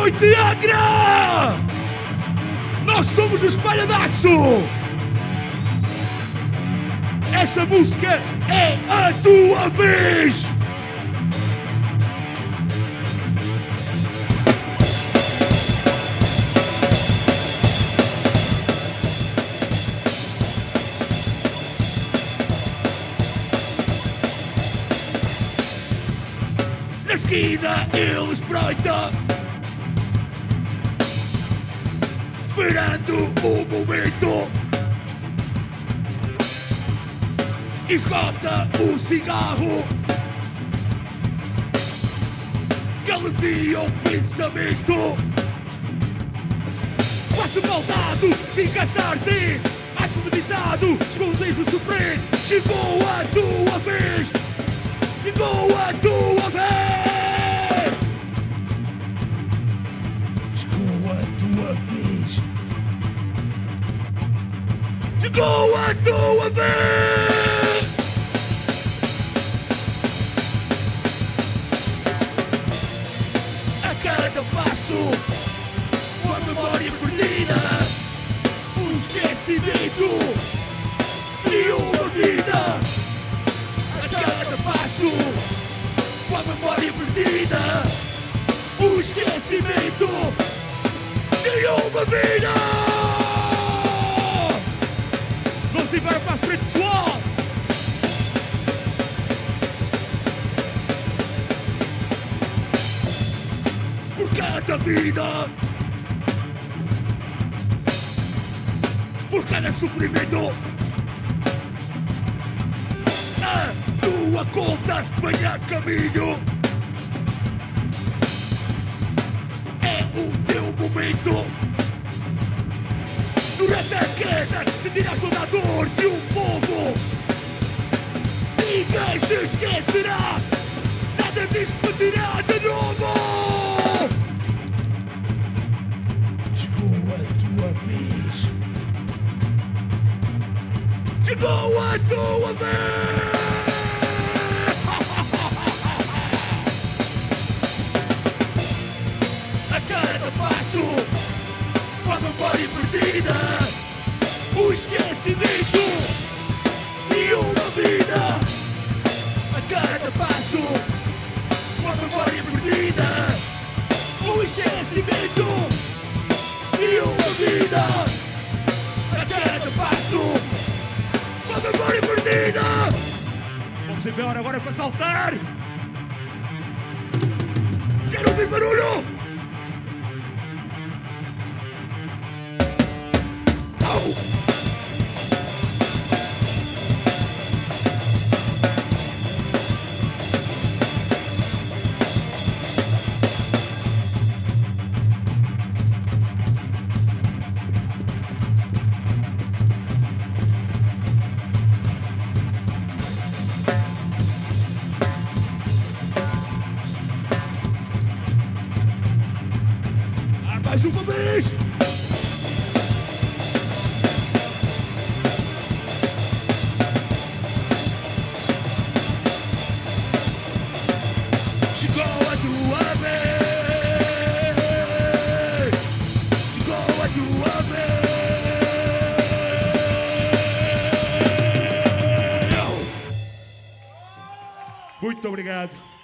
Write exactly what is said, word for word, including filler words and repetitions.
noite de Angra! Nós somos os Palhadaço! Essa música é a tua vez! Na esquina ele espreita, esperando o momento. Esgota o cigarro que alivia o pensamento. Passo maldado, encaixar-te, mais premeditado, escondes o sofrer. Chegou a tua vez, chegou a tua vez, chegou a tua vez, chegou a tua vez. Cada passo, uma memória perdida, um esquecimento de uma vida. A cada passo, uma memória perdida, um esquecimento de uma vida. Vamos embora para a frente, pessoal! Cada vida, por cada sofrimento, a tua conta vem a caminho. É o teu momento. Durante a queda, sentirás toda a dor de um povo. Ninguém se esquecerá, nada disso repetirá de novo. Chegou a tua vez! A cada passo, uma memória perdida, o esquecimento de uma vida. A cada passo, uma memória perdida, o esquecimento de uma vida. A cada passo, uma memória perdida! Vamos embora agora para saltar! Quero ouvir barulho! Au! Mais uma vez! Chegou a tua vez! Chegou a tua vez! Muito obrigado!